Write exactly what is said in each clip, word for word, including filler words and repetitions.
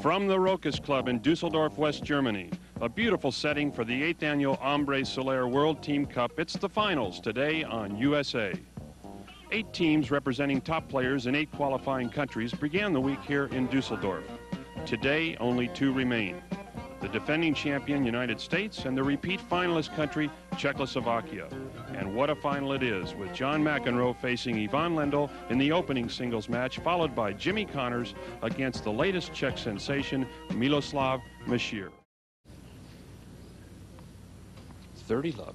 From the Rokas Club in Dusseldorf, West Germany, a beautiful setting for the eighth annual Hombre Soler World Team Cup. It's the finals today on U S A. Eight teams representing top players in eight qualifying countries began the week here in Dusseldorf. Today, only two remain: the defending champion United States and the repeat finalist country Czechoslovakia. And what a final it is, with John McEnroe facing Ivan Lendl in the opening singles match, followed by Jimmy Connors against the latest Czech sensation Miloslav Mishir. thirty love.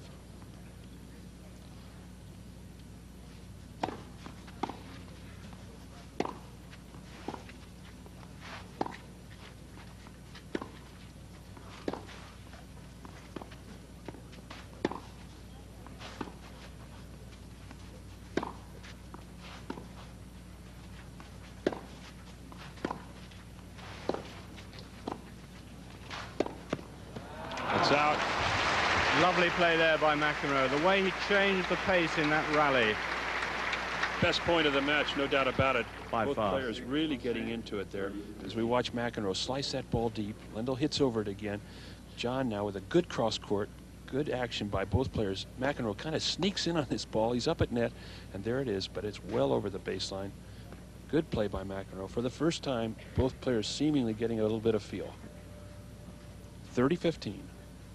Out. Lovely play there by McEnroe. The way he changed the pace in that rally. Best point of the match, no doubt about it. By Both far. players really getting into it there as we watch McEnroe slice that ball deep. Lendl hits over it again. John now with a good cross court, good action by both players. McEnroe kind of sneaks in on this ball. He's up at net, and there it is, but it's well over the baseline. Good play by McEnroe. For the first time, both players seemingly getting a little bit of feel. thirty fifteen.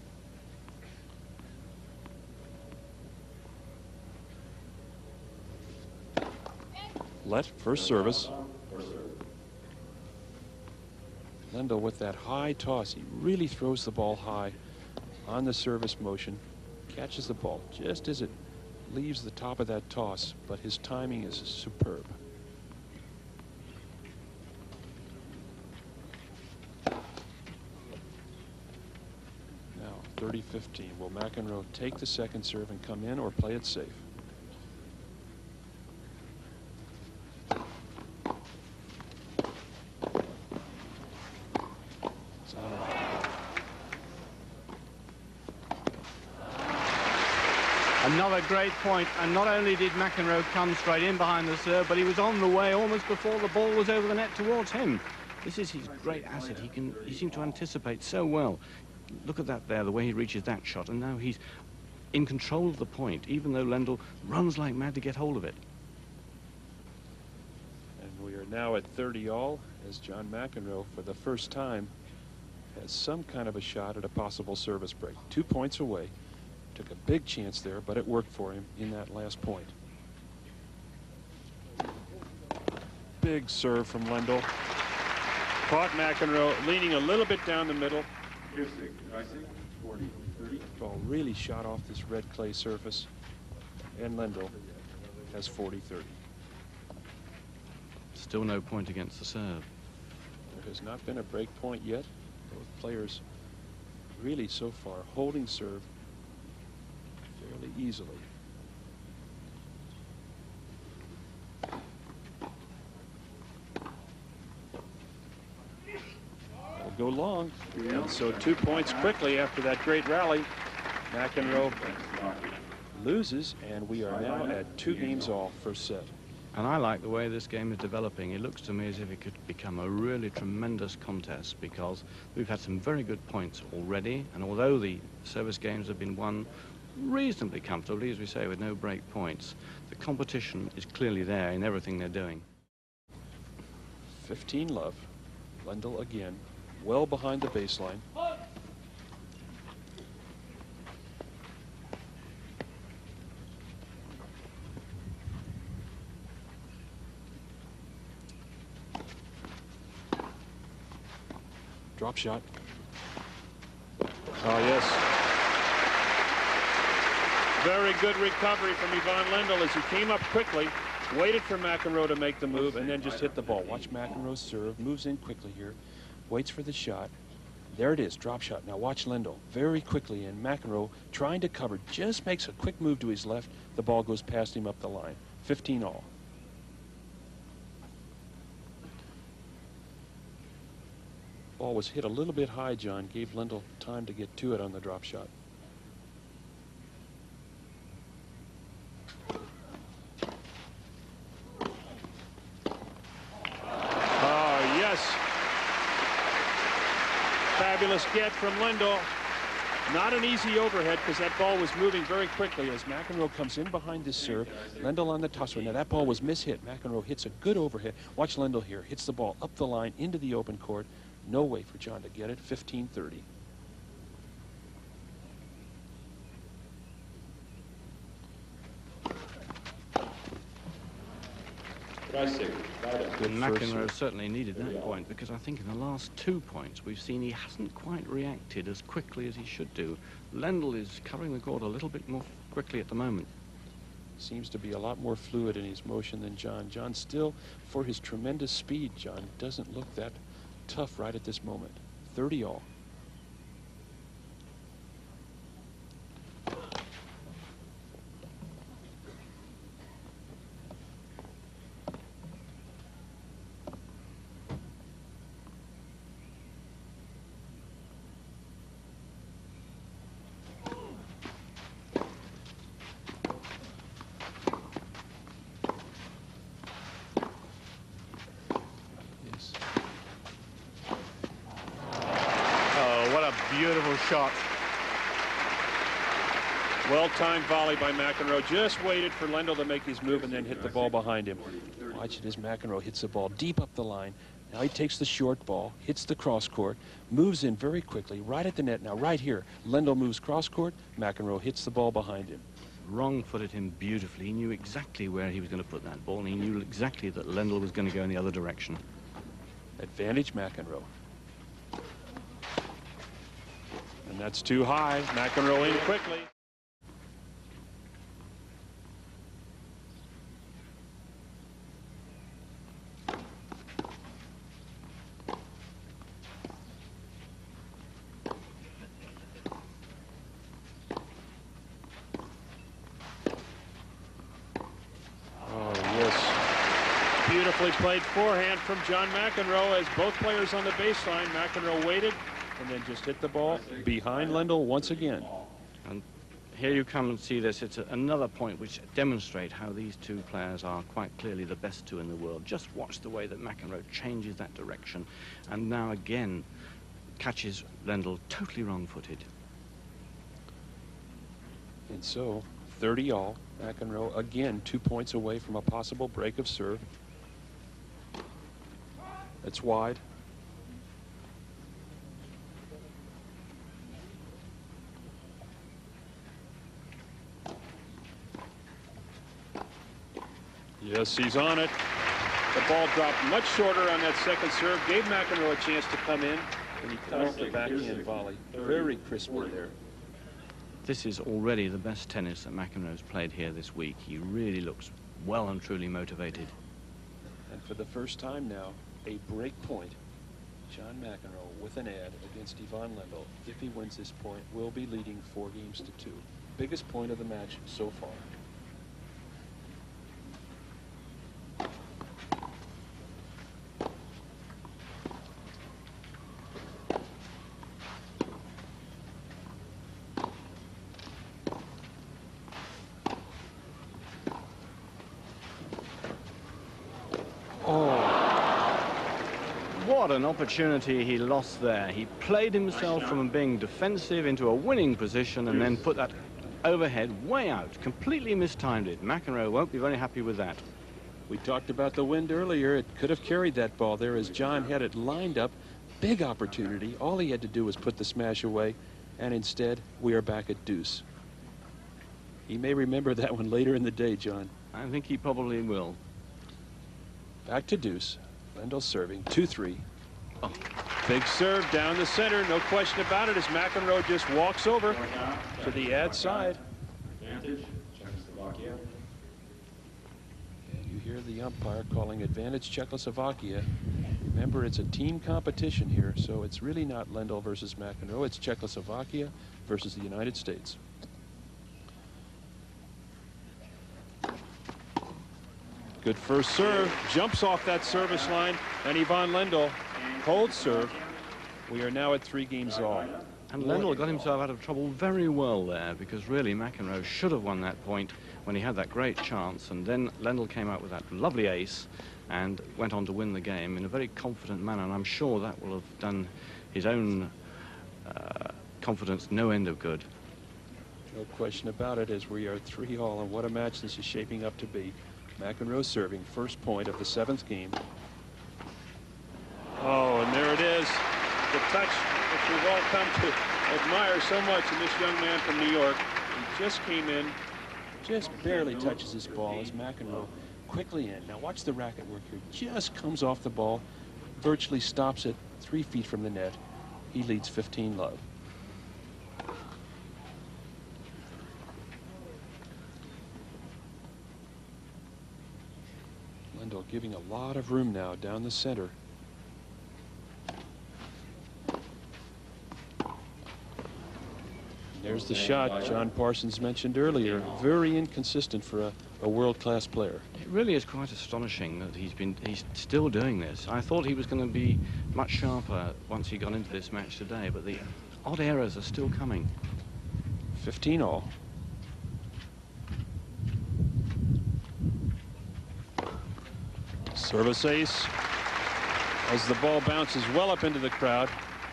Let first service. Lendl with that high toss. He really throws the ball high on the service motion. Catches the ball just as it leaves the top of that toss, but his timing is superb. Now thirty fifteen. Will McEnroe take the second serve and come in, or play it safe? Another great point, and not only did McEnroe come straight in behind the serve, but he was on the way almost before the ball was over the net towards him. This is his great asset. He can he seemed to anticipate so well. Look at that there, the way he reaches that shot, and now he's in control of the point, even though Lendl runs like mad to get hold of it. And we are now at thirty all, as John McEnroe, for the first time, has some kind of a shot at a possible service break. Two points away. Took a big chance there, but it worked for him in that last point. Big serve from Lendl. Caught McEnroe leaning a little bit down the middle. Ball really shot off this red clay surface, and Lendl has forty thirty. Still no point against the serve. There has not been a break point yet. Both players really so far holding serve fairly easily. Will go long. And so two points quickly after that great rally. McEnroe loses, and we are now at two games all, first set. And I like the way this game is developing. It looks to me as if it could become a really tremendous contest, because we've had some very good points already, and although the service games have been won reasonably comfortably, as we say, with no break points, the competition is clearly there in everything they're doing. fifteen love. Lendl again, well behind the baseline. Drop shot. Oh, yes. Very good recovery from Ivan Lendl as he came up quickly, waited for McEnroe to make the move, and then just hit the ball. Watch McEnroe serve, moves in quickly here, waits for the shot. There it is, drop shot. Now watch Lendl very quickly, and McEnroe trying to cover, just makes a quick move to his left. The ball goes past him up the line. fifteen all. Ball was hit a little bit high, John. Gave Lendl time to get to it on the drop shot. Oh, yes. Fabulous get from Lendl. Not an easy overhead because that ball was moving very quickly as McEnroe comes in behind this serve. Lendl on the tosser. Now that ball was mishit. McEnroe hits a good overhead. Watch Lendl here. Hits the ball up the line into the open court. No way for John to get it. fifteen thirty. And McEnroe certainly needed that point, because I think in the last two points we've seen he hasn't quite reacted as quickly as he should do. Lendl is covering the court a little bit more quickly at the moment. Seems to be a lot more fluid in his motion than John. John still, for his tremendous speed, John, doesn't look that tough right at this moment. thirty all. Beautiful shot. Well-timed volley by McEnroe. Just waited for Lendl to make his move and then hit the ball behind him. Watch it as McEnroe hits the ball deep up the line. Now he takes the short ball, hits the cross court, moves in very quickly, right at the net. Now right here, Lendl moves cross court, McEnroe hits the ball behind him. Wrong-footed him beautifully. He knew exactly where he was going to put that ball, and he knew exactly that Lendl was going to go in the other direction. Advantage McEnroe. And that's too high. McEnroe in quickly. Oh, yes. Beautifully played forehand from John McEnroe as both players on the baseline. McEnroe waited and then just hit the ball behind Lendl once again. And here you come and see this. It's a, another point which demonstrates how these two players are quite clearly the best two in the world. Just watch the way that McEnroe changes that direction and now again catches Lendl totally wrong-footed. And so, thirty all. McEnroe again two points away from a possible break of serve. It's wide. Yes, he's on it. The ball dropped much shorter on that second serve. Gave McEnroe a chance to come in, and he cut off the backhand volley. Very crisply there. This is already the best tennis that McEnroe's played here this week. He really looks well and truly motivated. And for the first time now, a break point. John McEnroe with an ad against Ivan Lendl. If he wins this point, will be leading four games to two. Biggest point of the match so far. What an opportunity he lost there. He played himself from being defensive into a winning position and then put that overhead way out. Completely mistimed it. McEnroe won't be very happy with that. We talked about the wind earlier. It could have carried that ball there as John had it lined up. Big opportunity. All he had to do was put the smash away, and instead we are back at deuce. He may remember that one later in the day, John. I think he probably will. Back to deuce. Lendl serving two three. Oh. Big serve down the center, no question about it, as McEnroe just walks over to the ad side. Advantage, Czechoslovakia. And you hear the umpire calling advantage Czechoslovakia. Remember, it's a team competition here, so it's really not Lendl versus McEnroe. It's Czechoslovakia versus the United States. Good first serve, jumps off that service line, and Ivan Lendl holds serve. We are now at three games all. And Lendl got himself out of trouble very well there, because really McEnroe should have won that point when he had that great chance, and then Lendl came out with that lovely ace and went on to win the game in a very confident manner, and I'm sure that will have done his own uh, confidence no end of good. No question about it, as we are three all, and what a match this is shaping up to be. McEnroe serving, first point of the seventh game. Oh, and there it is. The touch which we've all come to admire so much in this young man from New York. He just came in, just barely touches his ball as McEnroe quickly in. Now watch the racket work here. Just comes off the ball, virtually stops it three feet from the net. He leads fifteen love. Lendl giving a lot of room now down the center. There's the shot John Parsons mentioned earlier. Very inconsistent for a, a world-class player. It really is quite astonishing that he's been he's still doing this. I thought he was going to be much sharper once he got into this match today, but the odd errors are still coming. fifteen all. Service ace as the ball bounces well up into the crowd.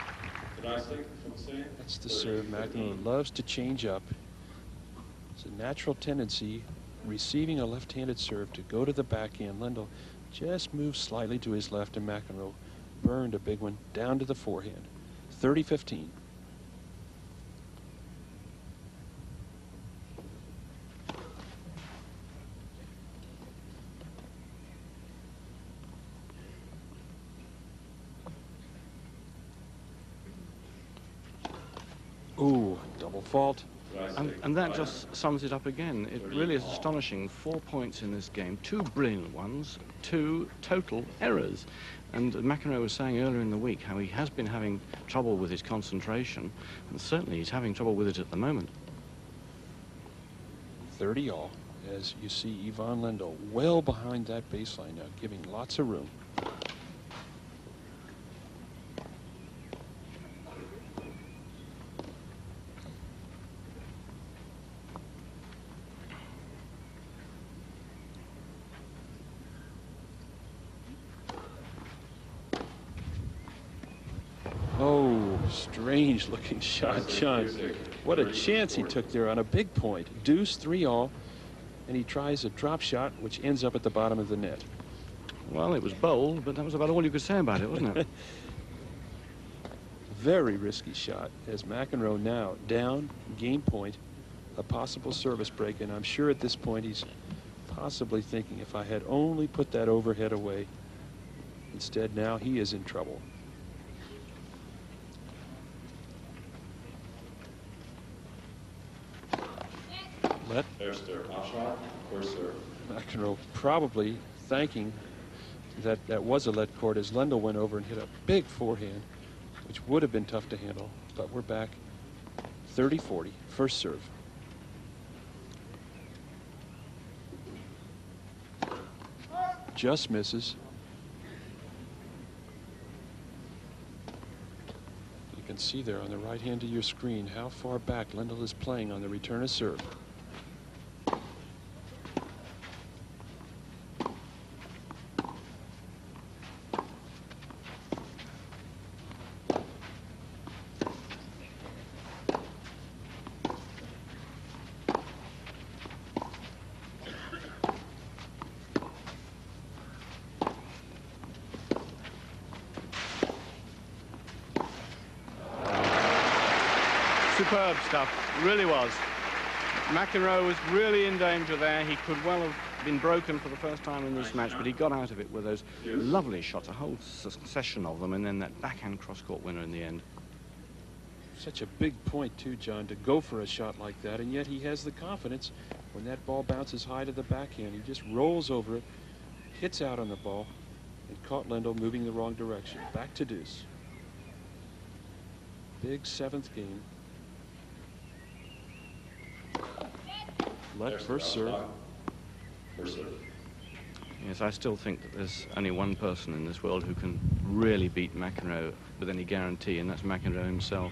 That's the serve. McEnroe loves to change up. It's a natural tendency, receiving a left-handed serve, to go to the backhand. Lendl just moves slightly to his left, and McEnroe burned a big one down to the forehand. thirty fifteen. Ooh, double fault. And, and that just sums it up again. It really is astonishing. Four points in this game, two brilliant ones, two total errors. And McEnroe was saying earlier in the week how he has been having trouble with his concentration, and certainly he's having trouble with it at the moment. thirty all, as you see Ivan Lendl well behind that baseline now, giving lots of room. Oh, strange looking shot, John. What a chance he took there on a big point. Deuce, three all, and he tries a drop shot which ends up at the bottom of the net. Well, it was bold, but that was about all you could say about it, wasn't it? Very risky shot, as McEnroe now down, game point, a possible service break, and I'm sure at this point he's possibly thinking, if I had only put that overhead away. Instead, now he is in trouble. Let McEnroe probably thanking that that was a let court, as Lendl went over and hit a big forehand, which would have been tough to handle. But we're back thirty forty, first serve. Just misses. You can see there on the right hand of your screen how far back Lendl is playing on the return of serve. Superb stuff, really was. McEnroe was really in danger there. He could well have been broken for the first time in this match, but he got out of it with those lovely shots, a whole succession of them, and then that backhand cross-court winner in the end. Such a big point, too, John, to go for a shot like that, and yet he has the confidence when that ball bounces high to the backhand. He just rolls over it, hits out on the ball, and caught Lendl moving the wrong direction. Back to deuce. Big seventh game. Let first serve. First serve. Yes, I still think that there's only one person in this world who can really beat McEnroe with any guarantee, and that's McEnroe himself.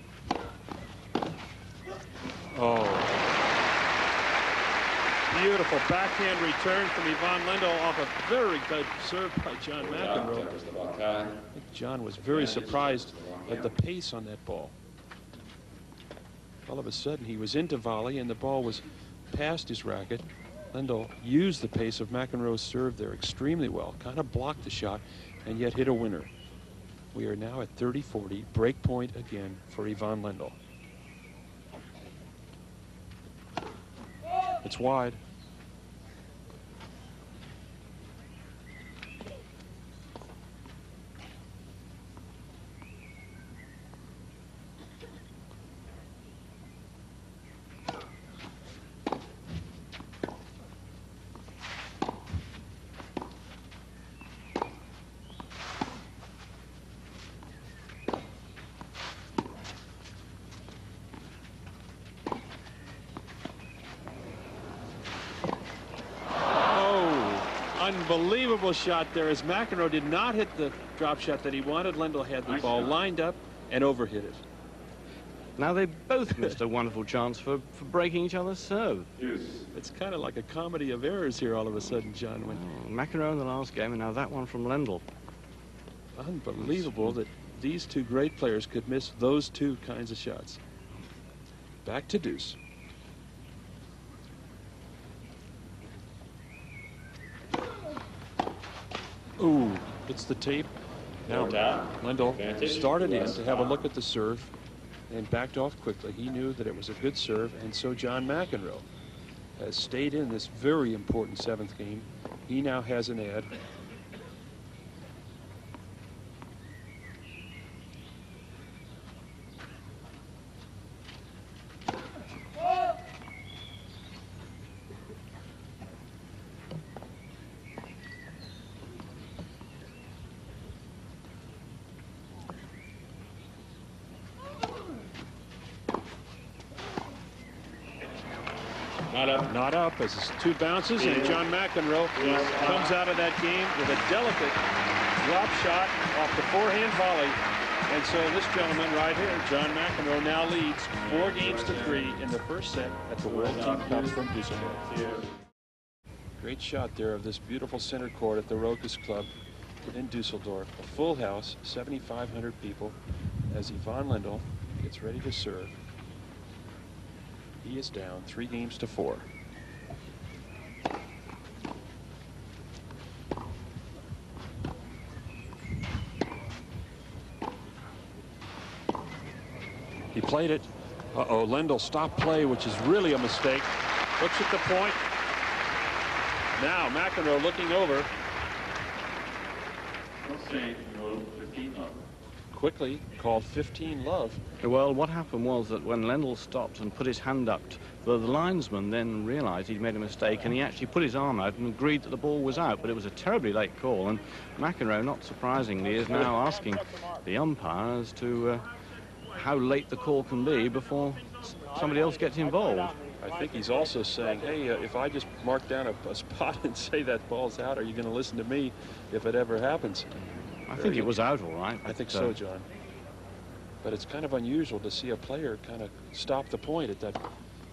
Oh. Beautiful Beautiful backhand return from Ivan Lendl off a very good serve by John McEnroe. I think John was very surprised at the pace on that ball. All of a sudden, he was into volley, and the ball was past his racket. Lendl used the pace of McEnroe's serve there extremely well, kind of blocked the shot, and yet hit a winner. We are now at thirty forty, break point again for Ivan Lendl. It's wide. Unbelievable shot there, as McEnroe did not hit the drop shot that he wanted. Lendl had the ball lined up and overhit it. Now they both missed a wonderful chance for, for breaking each other's serve. It's kind of like a comedy of errors here all of a sudden, John. When oh, McEnroe in the last game, and now that one from Lendl. Unbelievable that these two great players could miss those two kinds of shots. Back to deuce. Ooh, it's the tape. Now, Lendl started in to have a look at the serve and backed off quickly. He knew that it was a good serve, and so John McEnroe has stayed in this very important seventh game. He now has an ad. Not up. Not up as it's two bounces, and John McEnroe comes out of that game with a delicate drop shot off the forehand volley. And so this gentleman right here, John McEnroe, now leads four games to three in the first set at the World Team Cup from Dusseldorf. Great shot there of this beautiful center court at the Rokas Club in Dusseldorf. A full house, seventy-five hundred people, as Ivan Lendl gets ready to serve. He is down three games to four. He played it. Uh-oh, Lendl stopped play, which is really a mistake. Looks at the point. Now McEnroe looking over. Quickly called fifteen love. Well, what happened was that when Lendl stopped and put his hand up, the, the linesman then realized he'd made a mistake, and he actually put his arm out and agreed that the ball was out, but it was a terribly late call, and McEnroe, not surprisingly, is now asking the umpire as to uh, how late the call can be before somebody else gets involved. I think he's also saying, hey, uh, if I just mark down a, a spot and say that ball's out, are you going to listen to me if it ever happens? I think it was out all right. I think so, John. But it's kind of unusual to see a player kind of stop the point at that.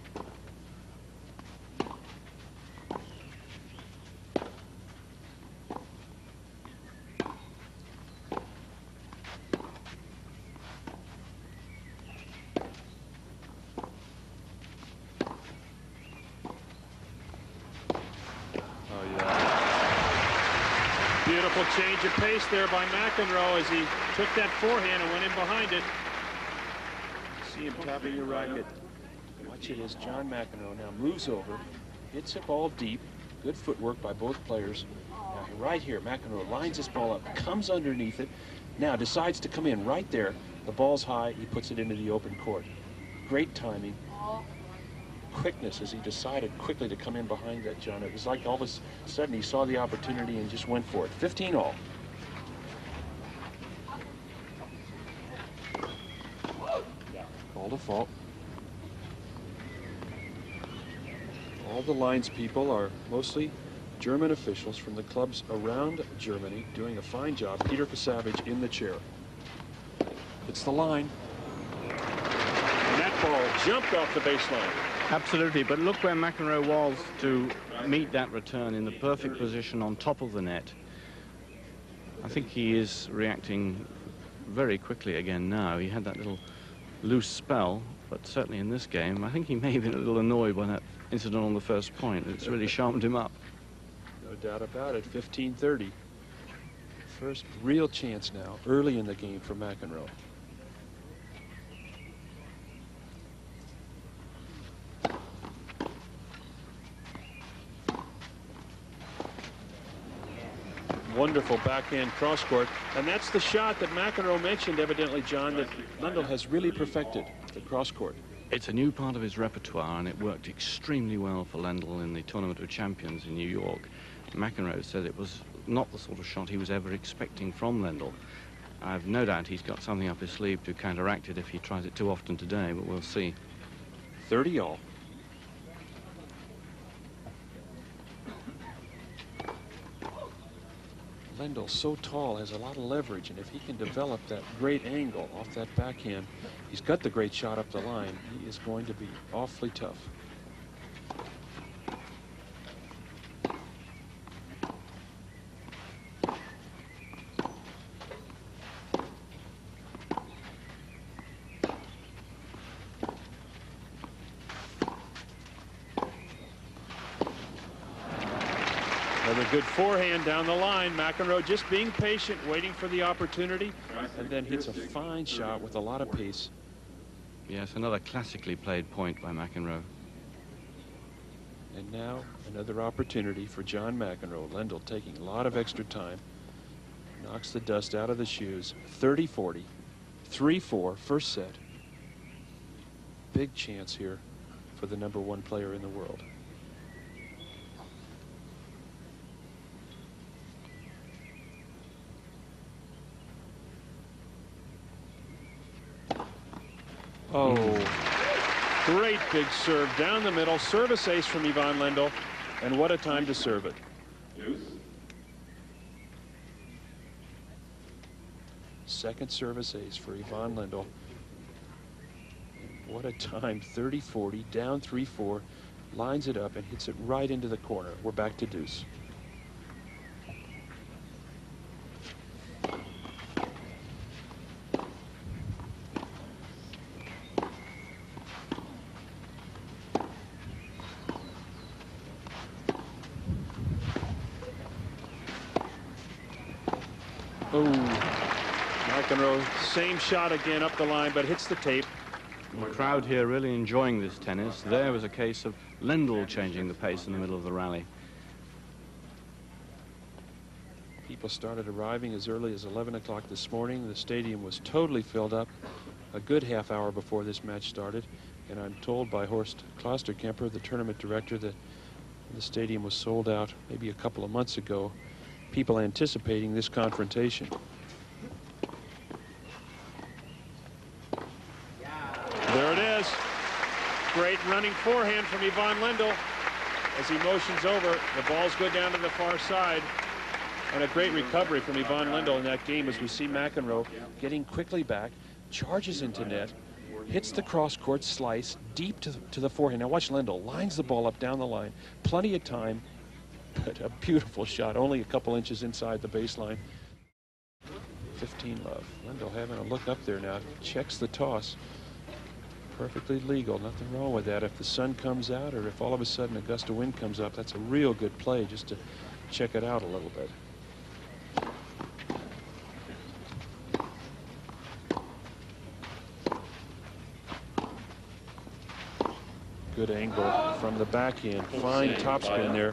Beautiful change of pace there by McEnroe as he took that forehand and went in behind it. See him tapping your racket. Watch it as John McEnroe now moves over, hits a ball deep. Good footwork by both players. Now right here, McEnroe lines this ball up, comes underneath it. Now decides to come in right there. The ball's high. He puts it into the open court. Great timing. Quickness as he decided quickly to come in behind that, John. It was like all of a sudden he saw the opportunity and just went for it. fifteen all. Call default. All the lines people are mostly German officials from the clubs around Germany doing a fine job. Peter Kasavage in the chair. It's the line. And that ball jumped off the baseline. Absolutely, but look where McEnroe was to meet that return in the perfect position on top of the net. I think he is reacting very quickly again now. He had that little loose spell, but certainly in this game, I think he may have been a little annoyed by that incident on the first point. It's really sharpened him up. No doubt about it, fifteen thirty. First real chance now, early in the game for McEnroe. Wonderful backhand cross court, and that's the shot that McEnroe mentioned, evidently, John, that Lendl has really perfected, the cross court. It's a new part of his repertoire, and it worked extremely well for Lendl in the Tournament of Champions in New York. McEnroe said it was not the sort of shot he was ever expecting from Lendl. I've no doubt he's got something up his sleeve to counteract it if he tries it too often today, but we'll see. thirty all. Lendl, so tall, has a lot of leverage, and if he can develop that great angle off that backhand, he's got the great shot up the line. He is going to be awfully tough. Another good forehand down the line. McEnroe just being patient, waiting for the opportunity, and then hits a fine shot with a lot of pace. Yes, another classically played point by McEnroe. And now another opportunity for John McEnroe. Lendl taking a lot of extra time. Knocks the dust out of the shoes. thirty forty. three four, first set. Big chance here for the number one player in the world. Oh, great big serve down the middle. Service ace from Ivan Lendl. And what a time to serve it. Second service ace for Ivan Lendl. What a time, thirty forty, down three four. Lines it up and hits it right into the corner. We're back to deuce. Oh, McEnroe, same shot again up the line, but hits the tape. The crowd here really enjoying this tennis. There was a case of Lendl changing the pace in the middle of the rally. People started arriving as early as eleven o'clock this morning. The stadium was totally filled up a good half hour before this match started. And I'm told by Horst Klosterkemper, the tournament director, that the stadium was sold out maybe a couple of months ago. People anticipating this confrontation. There it is. Great running forehand from Ivan Lendl. As he motions over, the balls go down to the far side. And a great recovery from Ivan Lendl in that game as we see McEnroe getting quickly back, charges into net, hits the cross-court slice deep to the, to the forehand. Now watch Lendl, lines the ball up down the line. Plenty of time. But a beautiful shot, only a couple inches inside the baseline. fifteen love. Lendl having a look up there now. Checks the toss. Perfectly legal. Nothing wrong with that. If the sun comes out or if all of a sudden a gust of wind comes up, that's a real good play just to check it out a little bit. Good angle from the backhand. Fine topspin there.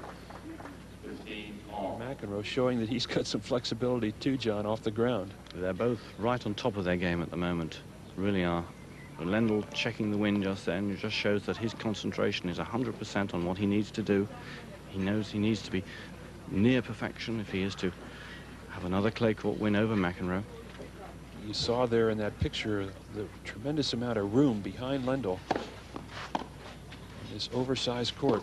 McEnroe showing that he's got some flexibility too, John, off the ground. They're both right on top of their game at the moment. Really are. Lendl checking the wind just then. It just shows that his concentration is one hundred percent on what he needs to do. He knows he needs to be near perfection if he is to have another clay court win over McEnroe. You saw there in that picture the tremendous amount of room behind Lendl. This oversized court.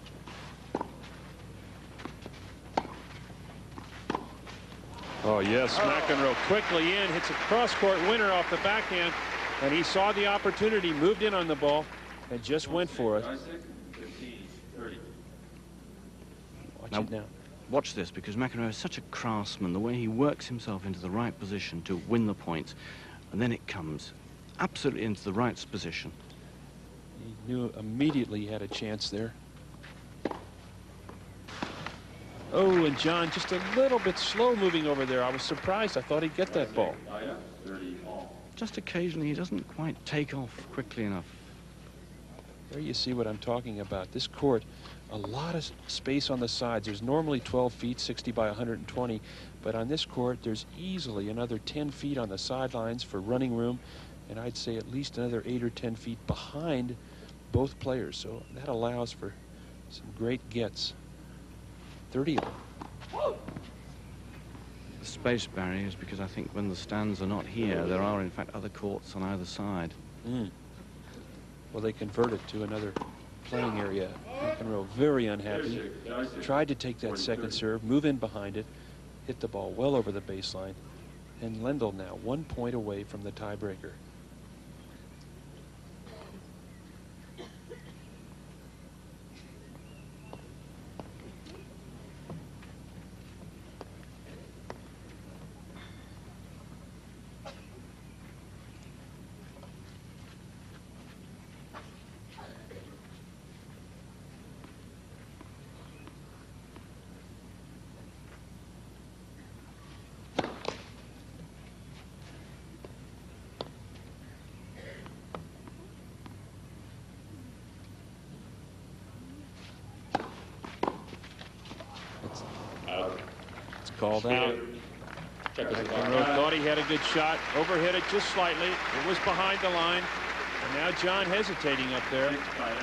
Oh, yes, McEnroe quickly in, hits a cross-court winner off the backhand, and he saw the opportunity, moved in on the ball, and just went for it. Watch Now, it now. watch this, because McEnroe is such a craftsman, the way he works himself into the right position to win the point, and then it comes absolutely into the right position. He knew immediately he had a chance there. Oh, and John just a little bit slow moving over there. I was surprised. I thought he'd get that ball. Just occasionally he doesn't quite take off quickly enough. There you see what I'm talking about. This court, a lot of space on the sides. There's normally twelve feet, sixty by one hundred twenty, but on this court there's easily another ten feet on the sidelines for running room, and I'd say at least another eight or ten feet behind both players. So that allows for some great gets. thirty of them. The space barriers, because I think when the stands are not here, there are in fact other courts on either side. Mm. Well, they converted to another playing area. McEnroe very unhappy. Tried to take that second serve, move in behind it, hit the ball well over the baseline. And Lendl now one point away from the tiebreaker. Called out. McEnroe thought he had a good shot, overhit it just slightly. It was behind the line. And now John hesitating up there.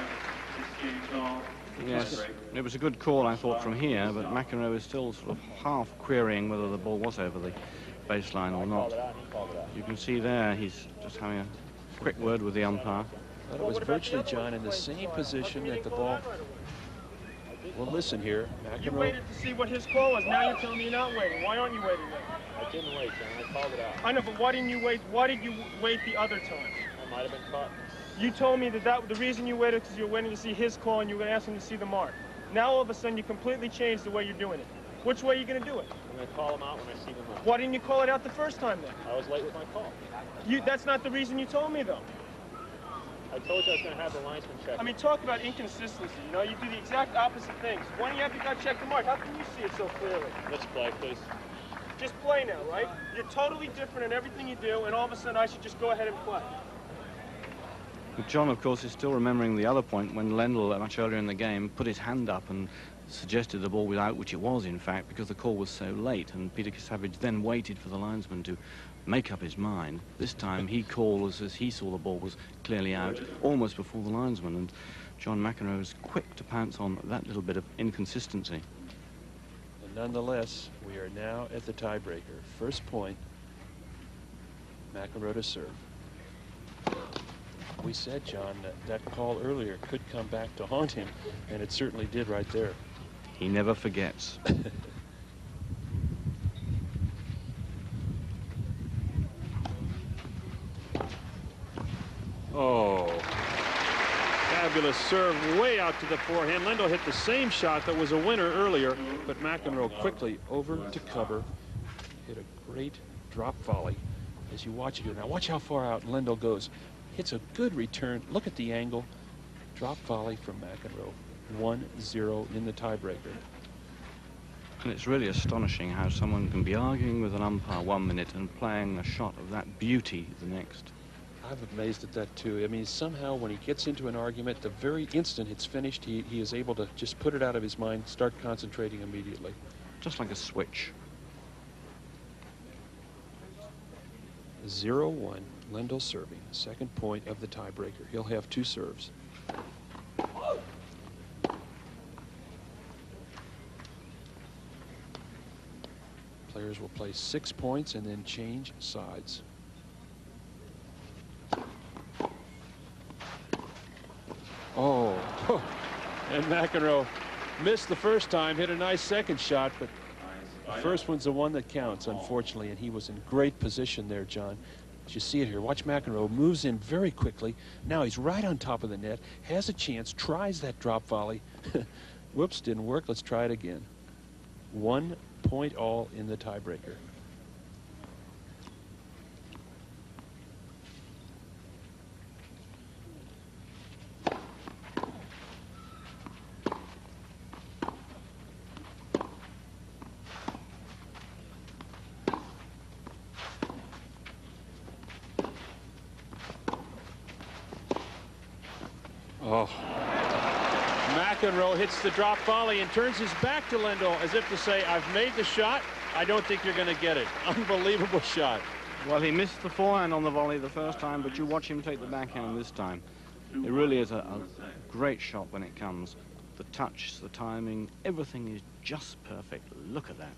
Yes, it was a good call, I thought, from here, but McEnroe is still sort of half querying whether the ball was over the baseline or not. You can see there he's just having a quick word with the umpire. Well, it was virtually, John, in the same position that the ball. Well, listen here, McEnroe. You waited to see what his call was. Now you're telling me you're not waiting. Why aren't you waiting then? I didn't wait, John. I called it out. I know, but why didn't you wait? Why did you wait the other time? I might have been caught. You told me that, that the reason you waited because you were waiting to see his call and you were going to ask him to see the mark. Now all of a sudden you completely changed the way you're doing it. Which way are you going to do it? I'm going to call him out when I see the mark. Why didn't you call it out the first time then? I was late with my call. You, that's not the reason you told me though. I told you I was going to have the linesman check. I mean, talk about inconsistency. You know, you do the exact opposite things. Why don't you have the guy check the mark? How can you see it so clearly? Let's play, please. Just play now, right? You're totally different in everything you do, and all of a sudden I should just go ahead and play. John, of course, is still remembering the other point when Lendl, much earlier in the game, put his hand up and suggested the ball was out, which it was, in fact, because the call was so late, and Peter Savage then waited for the linesman to make up his mind. This time he called as, as he saw the ball was clearly out, almost before the linesman, and John McEnroe was quick to pounce on that little bit of inconsistency. And nonetheless, we are now at the tiebreaker. First point, McEnroe to serve. We said, John, that that call earlier could come back to haunt him, and it certainly did right there. He never forgets. Oh, fabulous serve way out to the forehand. Lendl hit the same shot that was a winner earlier, but McEnroe quickly over to cover. Hit a great drop volley as you watch it here. Now watch how far out Lendl goes. Hits a good return. Look at the angle. Drop volley from McEnroe. one zero in the tiebreaker. And it's really astonishing how someone can be arguing with an umpire one minute and playing a shot of that beauty the next. I'm amazed at that too. I mean, somehow when he gets into an argument, the very instant it's finished, he, he is able to just put it out of his mind, start concentrating immediately. Just like a switch. zero one, Lendl serving, second point of the tiebreaker. He'll have two serves. Players will play six points and then change sides. Oh, and McEnroe missed the first time, hit a nice second shot, but the first one's the one that counts, unfortunately, and he was in great position there, John. As you see it here, watch McEnroe moves in very quickly. Now he's right on top of the net, has a chance, tries that drop volley. Whoops, didn't work. Let's try it again. One point all in the tiebreaker. Oh. McEnroe hits the drop volley and turns his back to Lendl as if to say, I've made the shot. I don't think you're going to get it. Unbelievable shot. Well, he missed the forehand on the volley the first time, but you watch him take the backhand this time. It really is a, a great shot when it comes. The touch, the timing, everything is just perfect. Look at that.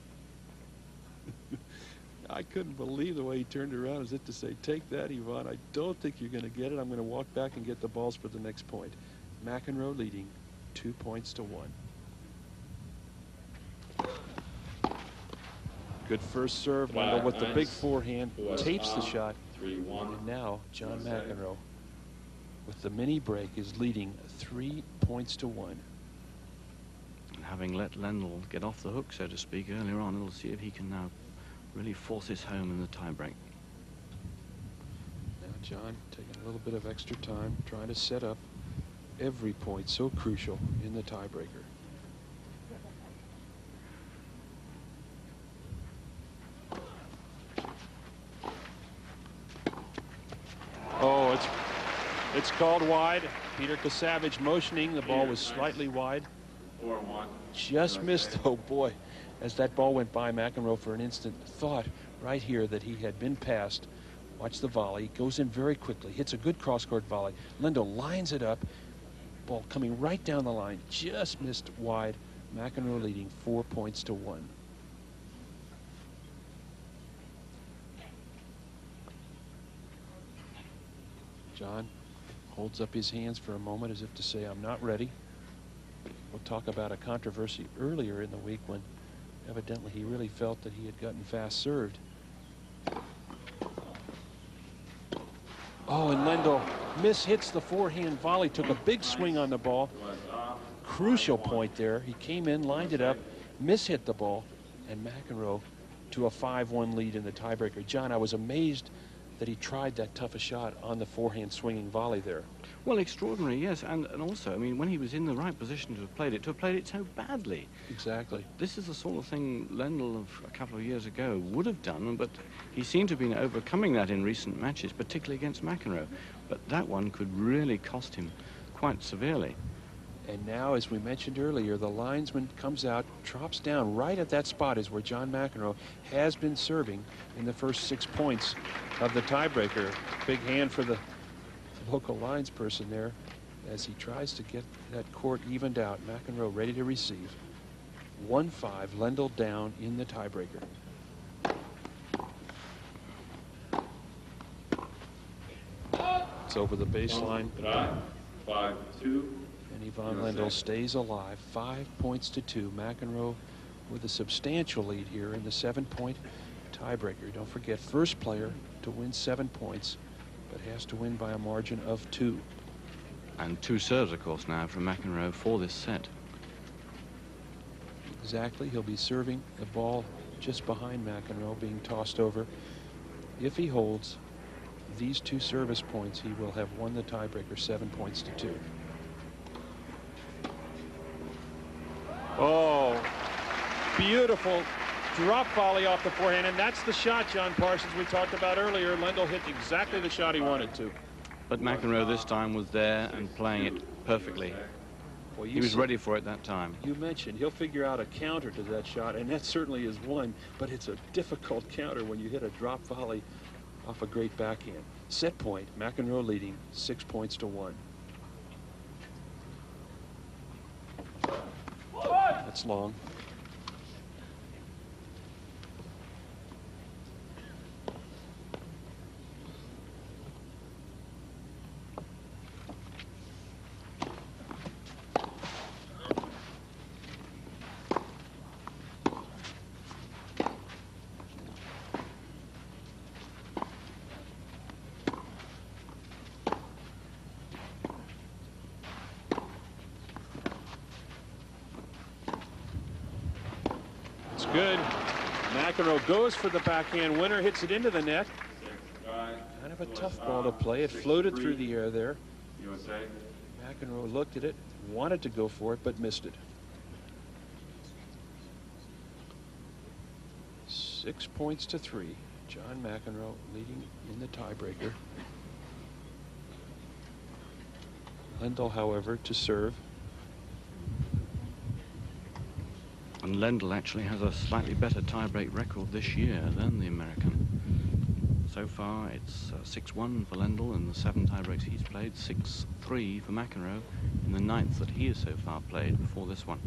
I couldn't believe the way he turned around as if to say, take that, Yvonne. I don't think you're going to get it. I'm going to walk back and get the balls for the next point. McEnroe leading two points to one. Good first serve, Lendl with the big forehand, tapes the shot. And now John McEnroe with the mini break is leading three points to one. And having let Lendl get off the hook, so to speak, earlier on, we'll see if he can now really force his home in the tiebreak. Now John taking a little bit of extra time, trying to set up every point so crucial in the tiebreaker. Oh, it's it's called wide. Peter Kasavage motioning. The ball was slightly wide. Just missed, though, boy. As that ball went by, McEnroe for an instant thought right here that he had been passed. Watch the volley. Goes in very quickly. Hits a good cross-court volley. Lendl lines it up. Ball coming right down the line. Just missed wide. McEnroe leading four points to one. John holds up his hands for a moment as if to say, I'm not ready. We'll talk about a controversy earlier in the week when evidently he really felt that he had gotten fast served. Oh, and Lendl mishits the forehand volley, took a big swing on the ball. Crucial point there. He came in, lined it up, mishit the ball, and McEnroe to a five one lead in the tiebreaker. John, I was amazed that he tried that tough a shot on the forehand swinging volley there. Well, extraordinary, yes, and, and also, I mean, when he was in the right position to have played it, to have played it so badly. Exactly. This is the sort of thing Lendl of a couple of years ago would have done, but he seemed to have been overcoming that in recent matches, particularly against McEnroe. But that one could really cost him quite severely. And now, as we mentioned earlier, the linesman comes out, drops down right at that spot is where John McEnroe has been serving in the first six points of the tiebreaker. Big hand for the local lines person there as he tries to get that court evened out. McEnroe ready to receive. one five, Lendl down in the tiebreaker. It's over the baseline. five two. And Yvonne Lendl stays alive, five points to two. McEnroe with a substantial lead here in the seven-point tiebreaker. Don't forget, first player to win seven points, but has to win by a margin of two. And two serves, of course, now from McEnroe for this set. Exactly. He'll be serving the ball just behind McEnroe, being tossed over. If he holds these two service points, he will have won the tiebreaker, seven points to two. Oh, beautiful drop volley off the forehand, and that's the shot, John Parsons, we talked about earlier. Lendl hit exactly the shot he wanted to. But McEnroe this time was there and playing it perfectly. Well, he was ready for it that time. You mentioned he'll figure out a counter to that shot, and that certainly is one, but it's a difficult counter when you hit a drop volley off a great backhand. Set point, McEnroe leading six points to one. That's long. good. McEnroe goes for the backhand winner, hits it into the net. Kind of a tough ball to play. It floated through the air there. U S A. McEnroe looked at it, wanted to go for it, but missed it. Six points to three. John McEnroe leading in the tiebreaker. Lendl, however, to serve. And Lendl actually has a slightly better tiebreak record this year than the American. So far, it's six one uh, for Lendl in the seven tiebreaks he's played, six three for McEnroe in the ninth that he has so far played before this one.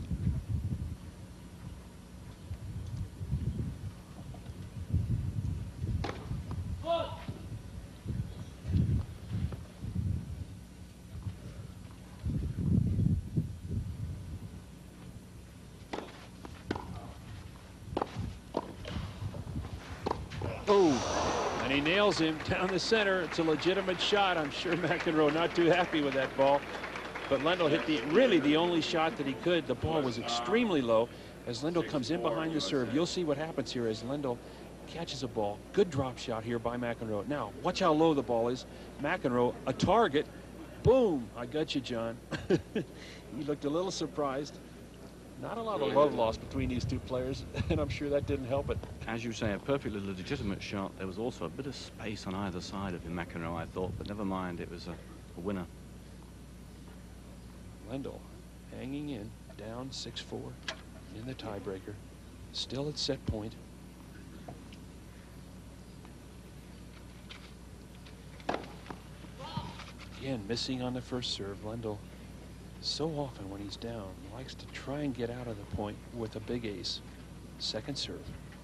Oh, and he nails him down the center. It's a legitimate shot. I'm sure McEnroe not too happy with that ball. But Lendl hit the really the only shot that he could. The ball was extremely low. As Lendl comes in behind the serve, you'll see what happens here as Lendl catches a ball. Good drop shot here by McEnroe. Now, watch how low the ball is. McEnroe, a target. Boom. I got you, John. He looked a little surprised. Not a lot of love lost between these two players, and I'm sure that didn't help it. As you say, a perfectly legitimate shot. There was also a bit of space on either side of him, McEnroe, I thought, but never mind, it was a, a winner. Lendl hanging in, down six four in the tiebreaker, still at set point. Again, missing on the first serve. Lendl, so often when he's down, likes to try and get out of the point with a big ace. Second serve.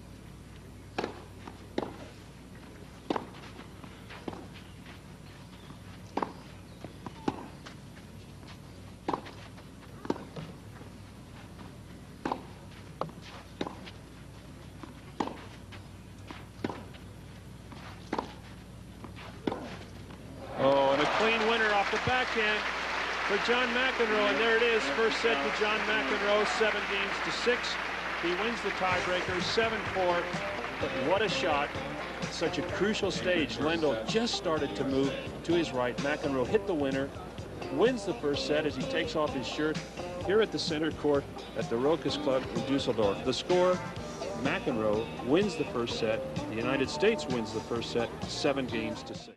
Oh, and a clean winner off the backhand for John McEnroe, and there it is, first set to John McEnroe, seven games to six. He wins the tiebreaker, seven four, but what a shot at such a crucial stage. Lendl just started to move to his right. McEnroe hit the winner, wins the first set as he takes off his shirt here at the center court at the Rokas Club in Dusseldorf. The score, McEnroe wins the first set. The United States wins the first set, seven games to six.